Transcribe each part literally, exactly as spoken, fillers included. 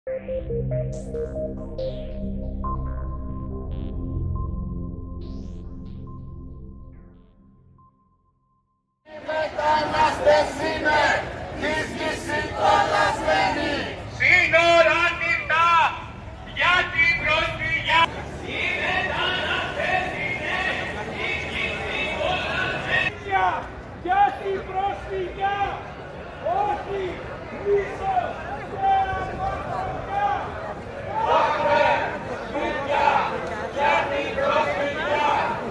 Μετανάστες είναι της γης η κολλασμένη. Σύνορα ανοιχτά για την προσφυγιά. Οι μετανάστες είναι της γης η κολλασμένη. Για την προσφυγιά, όχι μίσος και αμαρτωλιά. Πάμε σπίτια για την προσφυγιά.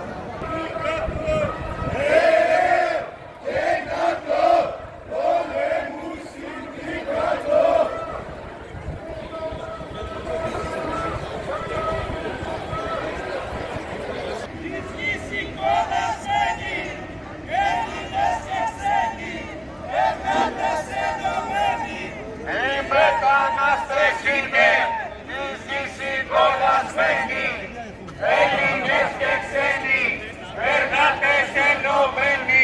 Έλληνες και ξένοι, εργάτες ενωμένοι.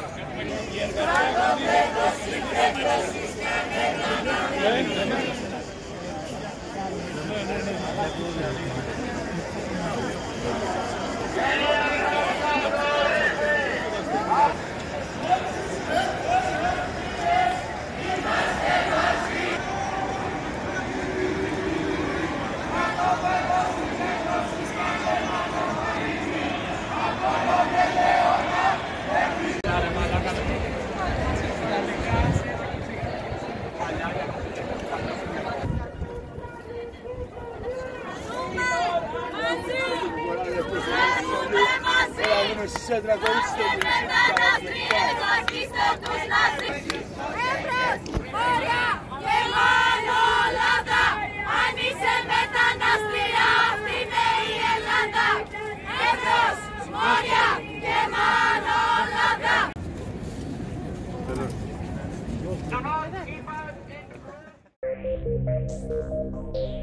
Εύρος, μόρια και μόνο Ελλάδα. Αν είσαι μεταναστρία, αυτή είναι η Ελλάδα. Εύρος, μόρια και μόνο Ελλάδα.